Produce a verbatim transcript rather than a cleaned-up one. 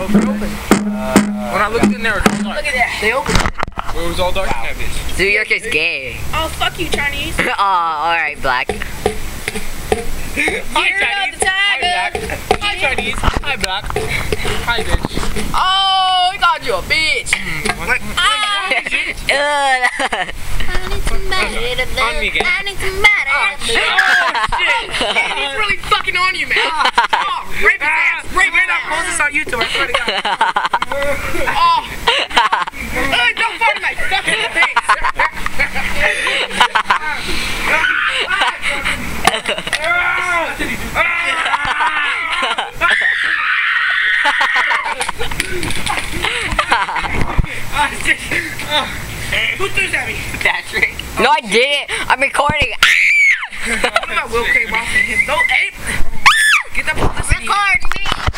open, open. Uh, when I looked in there, it was all dark. Look at that. They opened it. It was all dark. Wow. New York is gay. Oh, fuck you, Chinese. Oh, alright, black. Hi, Chinese. Hi, black. Hi, Chinese. Hi, black. Hi, bitch. Oh, he called you a bitch. Like, Ah. Ugh. I need somebody to love. On me again. I need somebody Oh, to shit. love. Oh, shit. Man, he's really fucking on you, man. Oh, rape his ass. Rape his ass. Post this on YouTube. I swear to God. Oh. Hey, don't fart in my fucking face. Who threw this at me? Patrick. No, I didn't. I'm recording. What about Will K. Ross and him? Don't ape. Get the publicity. Record me.